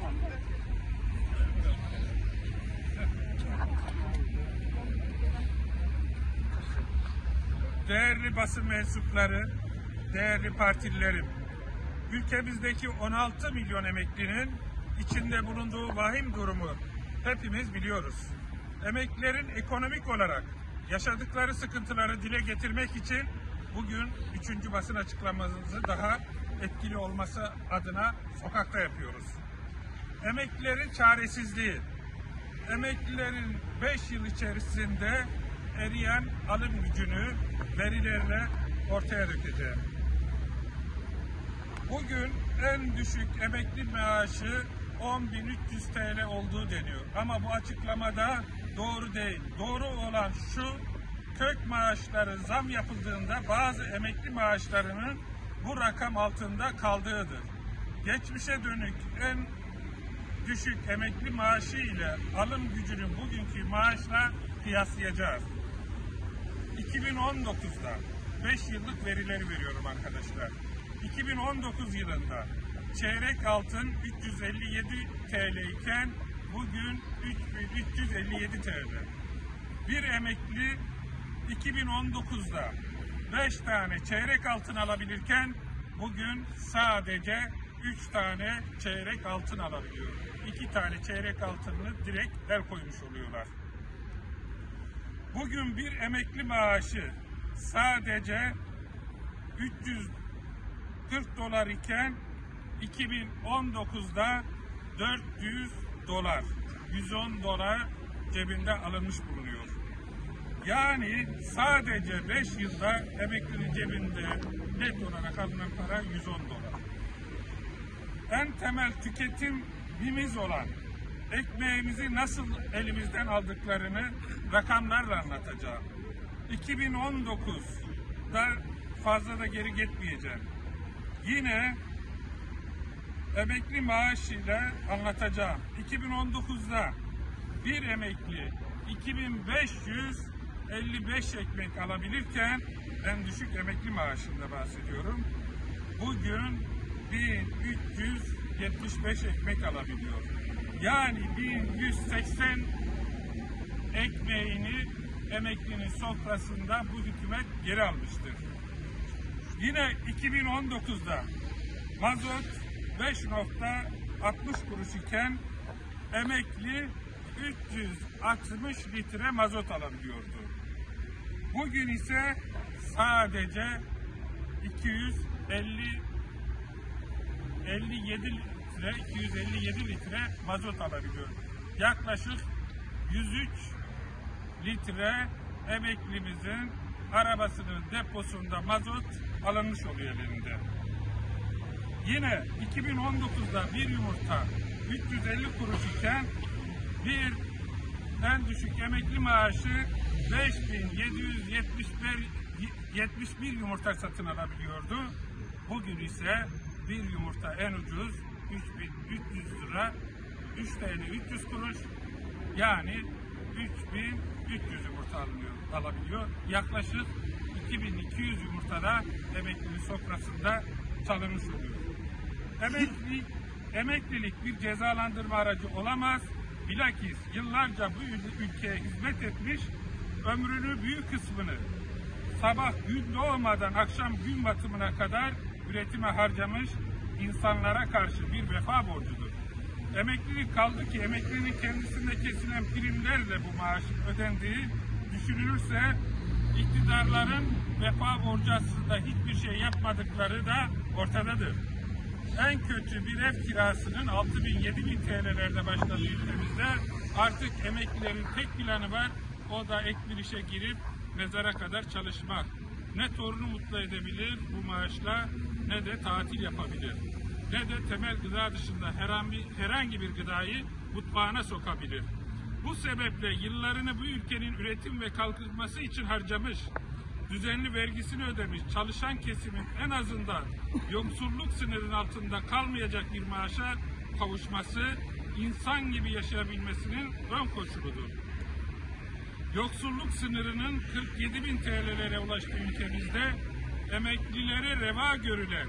Değerli basın mensupları, değerli partililerim, ülkemizdeki 16 milyon emeklinin içinde bulunduğu vahim durumu hepimiz biliyoruz. Emeklilerin ekonomik olarak yaşadıkları sıkıntıları dile getirmek için bugün 3. basın açıklamamızı daha etkili olması adına sokakta yapıyoruz. Emeklilerin çaresizliği, emeklilerin 5 yıl içerisinde eriyen alım gücünü verilerle ortaya dökeceğim. Bugün en düşük emekli maaşı 10.300 TL olduğu deniyor. Ama bu açıklamada doğru değil. Doğru olan şu, kök maaşları zam yapıldığında bazı emekli maaşlarının bu rakam altında kaldığıdır. Geçmişe dönük en düşük emekli maaşı ile alım gücünü bugünkü maaşla kıyaslayacağız. 2019'da 5 yıllık verileri veriyorum arkadaşlar. 2019 yılında çeyrek altın 357 TL iken bugün 3357 TL. Bir emekli 2019'da 5 tane çeyrek altın alabilirken bugün sadece 3 tane çeyrek altın alabiliyor. 2 tane çeyrek altınını direkt el koymuş oluyorlar. Bugün bir emekli maaşı sadece 340 dolar iken 2019'da 400 dolar, 110 dolar cebinde alınmış bulunuyor. Yani sadece 5 yılda emeklinin cebinde net olarak alınan para 110 dolar. En temel tüketimimiz olan ekmeğimizi nasıl elimizden aldıklarını rakamlarla anlatacağım. 2019'da fazla da geri gitmeyeceğim. Yine emekli maaşıyla anlatacağım. 2019'da bir emekli 2555 ekmek alabilirken en düşük emekli maaşında bahsediyorum. Bugün 1375 ekmek alabiliyor. Yani 1180 ekmeğini emeklinin sofrasında bu hükümet geri almıştır. Yine 2019'da mazot 5,60 kuruş iken emekli 360 litre mazot alabiliyordu. Bugün ise sadece 257 litre mazot alabiliyor. Yaklaşık 103 litre emeklimizin arabasının deposunda mazot alınmış oluyor elinde. Yine 2019'da bir yumurta 350 kuruş iken bir en düşük emekli maaşı 5771 yumurta satın alabiliyordu. Bugün ise bir yumurta en ucuz 3300 lira, 3 TL 300 kuruş, yani 3300 yumurta alabiliyor. Yaklaşık 2200 yumurtada emeklinin sofrasında çalınmış oluyor. Emeklilik bir cezalandırma aracı olamaz. Bilakis yıllarca bu ülkeye hizmet etmiş, ömrünün büyük kısmını sabah gün doğmadan akşam gün batımına kadar üretime harcamış insanlara karşı bir vefa borcudur. Emeklilik kaldı ki emeklinin kendisinde kesilen primlerle bu maaşın ödendiği düşünülürse iktidarların vefa borcu aslında hiçbir şey yapmadıkları da ortadadır. En kötü bir ev kirasının 6.000-7.000 TL'lerde başladığı ülkemizde artık emeklilerin tek planı var. O da ek bir işe girip mezara kadar çalışmak. Ne torunu mutlu edebilir bu maaşla, ne de tatil yapabilir. Ne de temel gıda dışında herhangi bir gıdayı mutfağına sokabilir. Bu sebeple yıllarını bu ülkenin üretim ve kalkınması için harcamış, düzenli vergisini ödemiş çalışan kesimin en azından yoksulluk sınırının altında kalmayacak bir maaşa kavuşması, insan gibi yaşayabilmesinin ön koşuludur. Yoksulluk sınırının 47.000 TL'lere ulaştığı ülkemizde emeklilere reva görülen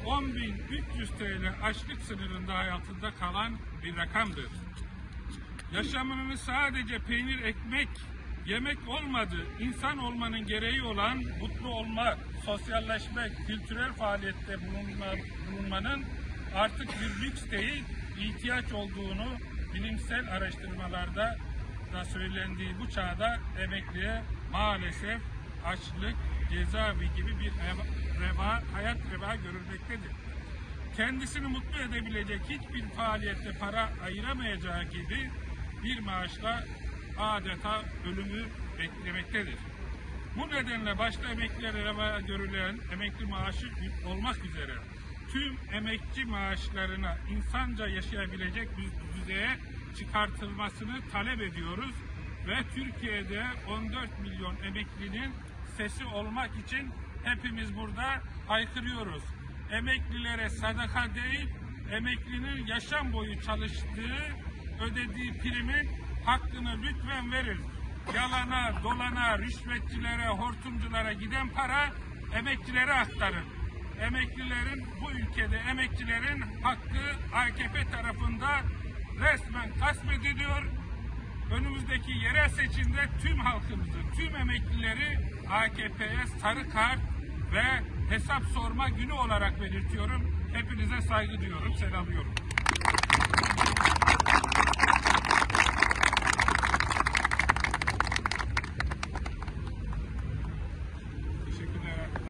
10.300 TL açlık sınırında hayatında kalan bir rakamdır. Yaşamını sadece peynir, ekmek, yemek olmadı, insan olmanın gereği olan mutlu olmak, sosyalleşmek, kültürel faaliyette bulunmanın artık bir lüks değil, ihtiyaç olduğunu bilimsel araştırmalarda da söylendiği bu çağda emekliye maalesef açlık, cezaevi gibi bir hayat reva görülmektedir. Kendisini mutlu edebilecek hiçbir faaliyette para ayıramayacağı gibi bir maaşla adeta ölümü beklemektedir. Bu nedenle başta emeklilere reva görülen emekli maaşı olmak üzere tüm emekçi maaşlarına insanca yaşayabilecek bir düzeye çıkartılmasını talep ediyoruz ve Türkiye'de 14 milyon emeklinin sesi olmak için hepimiz burada haykırıyoruz. Emeklilere sadaka değil, emeklinin yaşam boyu çalıştığı, ödediği primin hakkını lütfen verin. Yalana, dolana, rüşvetçilere, hortumculara giden para emekçilere aktarın. Emeklilerin, bu ülkede emekçilerin hakkı AKP tarafında resmen gasp ediliyor. Önümüzdeki yerel seçimde tüm halkımızı, tüm emeklileri AKP'ye sarı kart ve hesap sorma günü olarak belirtiyorum. Hepinize saygı duyuyorum, selamlıyorum.